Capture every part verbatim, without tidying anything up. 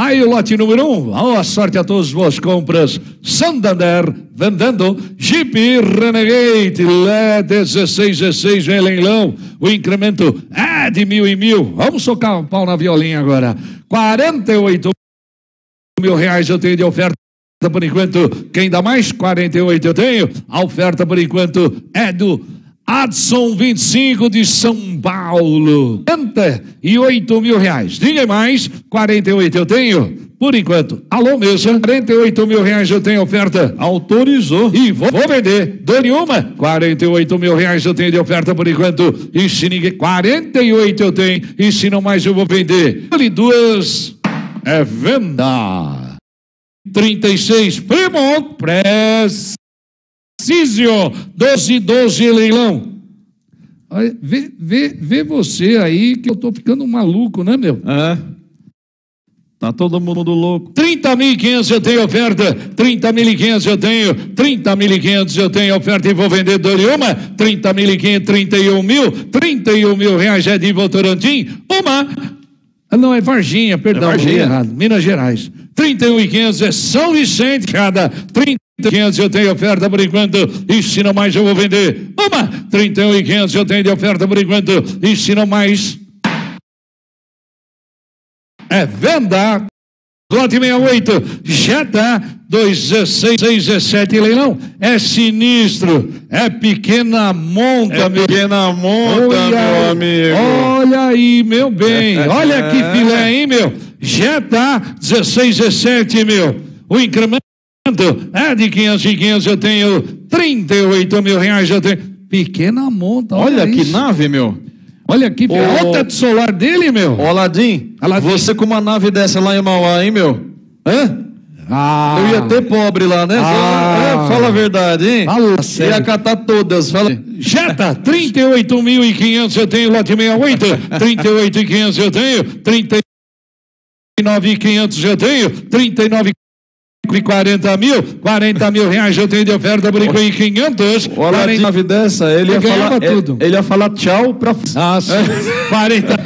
Aí o lote número um, boa sorte a todos, boas compras. Santander, vendendo Jeep Renegade, L E dezesseis dezesseis, vem leilão. O incremento é de mil e mil. Vamos socar o pau na violinha agora. quarenta e oito mil reais eu tenho de oferta por enquanto. Quem dá mais? quarenta e oito eu tenho. A oferta por enquanto é do Adson vinte e cinco de São Paulo. quarenta e oito mil reais. Ninguém mais. quarenta e oito eu tenho. Por enquanto. Alô, mesa. quarenta e oito mil reais eu tenho oferta. Autorizou. E vou, vou vender. Dou nenhuma. quarenta e oito mil reais eu tenho de oferta por enquanto. E se ninguém. quarenta e oito eu tenho. E se não mais eu vou vender. Ali duas. É venda. trinta e seis. Fremont. Precisio. doze doze leilão. Olha, vê, vê, vê você aí que eu tô ficando maluco, né, meu? É. Tá todo mundo louco. trinta mil e quinhentos eu tenho oferta. trinta mil e quinhentos eu tenho. trinta mil e quinhentos eu tenho oferta e vou vender dou-lhe uma. trinta mil e quinhentos, trinta e um mil. trinta e um mil reais é de Votorantim. Uma. Ah, não, é Varginha, perdão. É Varginha. Errado. Minas Gerais. trinta e um mil e quinhentos é São Vicente, cada. trinta mil e quinhentos eu tenho oferta por enquanto. E se não mais eu vou vender. Uma. trinta e um mil e quinhentos eu tenho de oferta por enquanto. E se não mais. É venda. Lote sessenta e oito, Jetta dois dezesseis dezessete leilão. É sinistro, é pequena monta, é meu. Pequena monta, olha, meu amigo. Olha aí, meu bem. Olha que filé, hein, meu. Jetta dezesseis dezessete, meu. O incremento é de quinhentos e quinhentos. Eu tenho trinta e oito mil reais. Eu tenho pequena monta. Olha, olha que isso. nave, meu. Olha aqui, olha o teto solar dele, meu. Ô, Aladim, Aladim, você com uma nave dessa lá em Mauá, hein, meu? Hã? Ah. Eu ia ter pobre lá, né? Ah. É, fala a verdade, hein? Fala ia sério. catar todas. Fala. Jetta, trinta e oito mil e quinhentos eu tenho, lote sessenta e oito. trinta e oito mil e quinhentos eu tenho. trinta e nove mil e quinhentos eu tenho. trinta e nove mil e quarenta mil, quarenta mil reais eu tenho de oferta por enquanto em quinhentos. Olha, quarenta... nave dessa, ele ia, falar, tudo. Ele, ele ia falar tchau pra... Nossa, quarenta...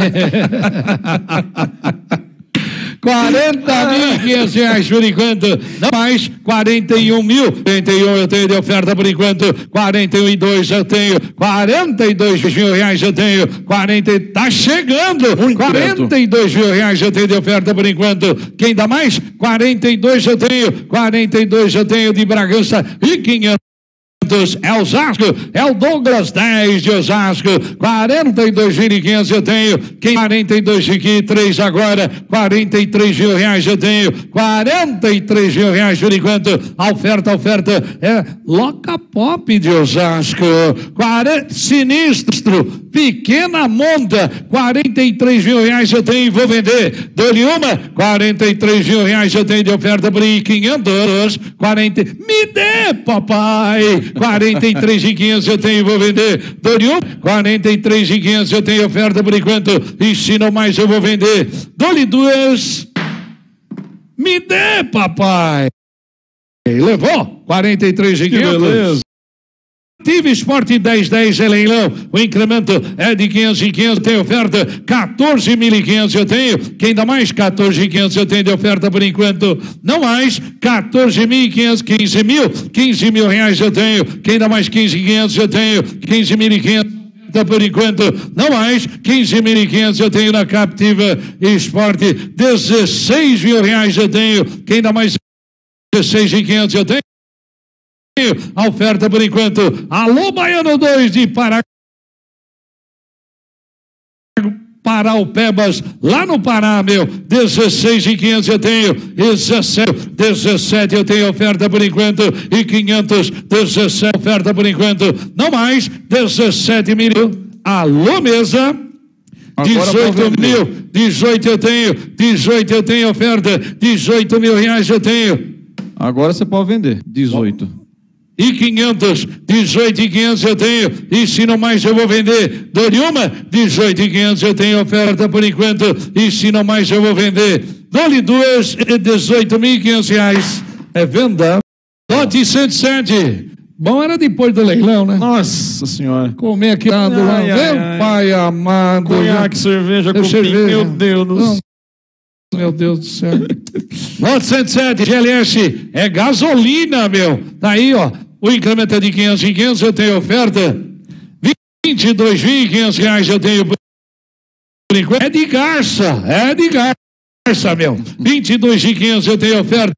quarenta mil e quinhentos reais por enquanto, não mais. Quarenta e um mil, quarenta e um eu tenho de oferta por enquanto. Quarenta e dois eu tenho. Quarenta e dois mil reais eu tenho. Quarenta, tá chegando. Muito quarenta e dois mil reais eu tenho de oferta por enquanto. Quem dá mais? Quarenta e dois eu tenho. Quarenta e dois eu tenho de Bragança e quinhentos. É Osasco, é o Douglas dez de Osasco. Quarenta e dois mil e quinhentos eu tenho. Quem quarenta e dois aqui, três agora. Quarenta e três mil reais eu tenho. Quarenta e três mil reais por enquanto. A oferta, a oferta é Loca Pop de Osasco. quarenta, sinistro, pequena monta. Quarenta e três mil reais eu tenho e vou vender. Dou-lhe uma. Quarenta e três mil reais eu tenho de oferta por quinhentos. Quarenta, me dê, papai. quarenta e três mil e quinhentos eu tenho e vou vender. Dou-lhe um. quarenta e três mil e quinhentos eu tenho oferta por enquanto. E se não mais eu vou vender. Dou-lhe duas. Me dê, papai. Levou. quarenta e três mil e quinhentos. Beleza. Tive Esporte dez dez é leilão. O incremento é de quinhentos e quinhentos. Tem oferta. quatorze mil e quinhentos eu tenho. Quem dá mais? quatorze mil e quinhentos eu tenho de oferta por enquanto. Não mais. quatorze mil e quinhentos. quinze mil. quinze mil reais eu tenho. Quem dá mais? quinze mil e quinhentos eu tenho. quinze mil e quinhentos. Por enquanto, não mais. quinze mil e quinhentos eu tenho na Captiva Esporte. dezesseis mil reais eu tenho. Quem dá mais? dezesseis mil e quinhentos eu tenho. A oferta por enquanto. Alô, Baiano dois de Pará. Paraupebas, lá no Pará, meu. dezesseis mil e quinhentos eu tenho. dezessete, dezessete eu tenho oferta por enquanto. E quinhentos, dezessete oferta por enquanto. Não mais. dezessete mil. Alô, mesa. dezoito mil. dezoito eu tenho. dezoito eu tenho oferta. dezoito mil reais eu tenho. Agora você pode vender. dezoito. E quinhentos, dezoito e quinhentos eu tenho, e se não mais eu vou vender. Dou-lhe uma, dezoito e quinhentos eu tenho oferta por enquanto, e se não mais eu vou vender. Dou-lhe duas, dezoito mil e quinhentos reais. É venda. Lote cento e sete. Bom, era depois do leilão, né? Nossa senhora. Comer aqui lá do lado. Meu pai amado. Conhaque, cerveja, copinho, meu Deus do céu. Meu Deus do céu. Lote cento e sete, G L S, é gasolina, meu. Tá aí, ó. O incremento é de quinhentos em quinhentos, eu tenho oferta. vinte e dois mil e quinhentos reais eu tenho por enquanto. É de garça, é de garça, meu. vinte e dois mil e quinhentos eu tenho oferta.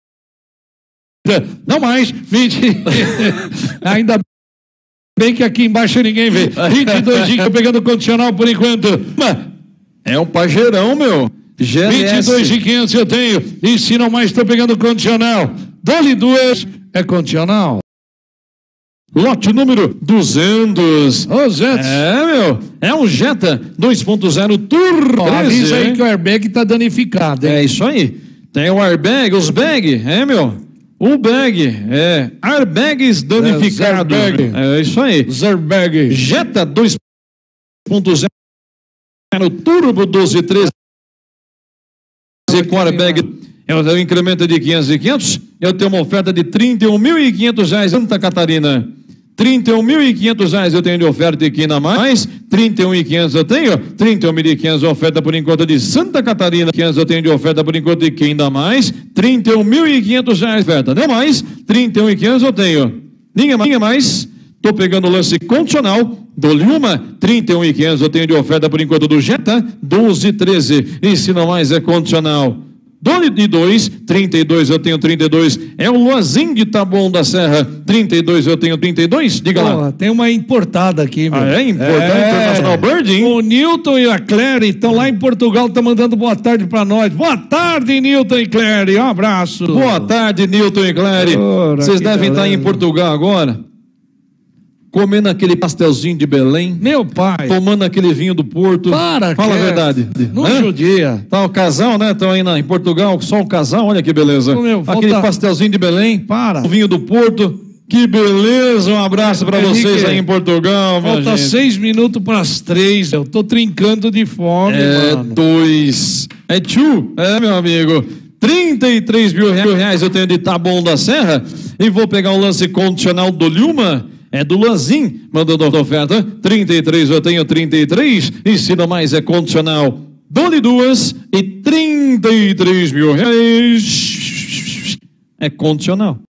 Não mais, vinte. Ainda bem que aqui embaixo ninguém vê. vinte e dois mil pegando condicional por enquanto. É um pajeirão, meu. G L S. vinte e dois mil e quinhentos eu tenho. E se não mais, estou pegando condicional. Dole duas, é condicional. Lote número duzentos. duzentos. É, meu. É um Jetta dois ponto zero Turbo. Ó, avisa aí que o airbag tá danificado, hein? É isso aí. Tem o airbag, os bag, é, meu. O bag, é. Airbags danificado. É, é isso aí. Airbag. Jetta dois ponto zero Turbo doze treze. Com airbag. É o incremento de quinhentos e quinhentos. Eu tenho uma oferta de trinta e um mil e quinhentos reais, Santa Catarina. trinta e um mil e quinhentos reais eu tenho de oferta aqui na mais. trinta e um mil e quinhentos eu tenho. trinta e um mil e quinhentos oferta por enquanto de Santa Catarina. quinhentos eu tenho de oferta por enquanto de quem dá mais. trinta e um mil e quinhentos reais oferta. Não mais. trinta e um mil e quinhentos eu tenho. Ninguém mais. Ninguém mais. Tô pegando o lance condicional. Dou-lhe uma. trinta e um mil e quinhentos eu tenho de oferta por enquanto do Jetta. doze treze. E se não mais é condicional. Dole de dois, trinta e dois eu tenho trinta e dois, é o Luazim de Taboão da Serra, trinta e dois eu tenho trinta e dois, diga Pô, lá. Tem uma importada aqui, meu. Ah, é? Importada é. International Birding? O Newton e a Clary estão lá em Portugal, estão mandando boa tarde pra nós. Boa tarde, Newton e Clary, um abraço. Boa tarde, Newton e Clary. Vocês devem estar em Portugal agora, comendo aquele pastelzinho de Belém. Meu pai. Tomando aquele vinho do Porto. Para, Fala a verdade. Não judia. Tá o casal, né? Estão aí na, em Portugal, só o casal, olha que beleza. Meu, aquele falta... pastelzinho de Belém. Para. O vinho do Porto. Que beleza, um abraço para vocês aí em Portugal, minha Falta gente. seis minutos para as três, eu tô trincando de fome, É mano. dois. É two, é, meu amigo. trinta e três mil reais eu tenho de Taboão da Serra. E vou pegar um lance condicional do Lhuma. É do Lanzim, mandando a oferta. trinta e três eu tenho trinta e três. E se não mais é condicional. Dole duas e trinta e três mil reais. É condicional.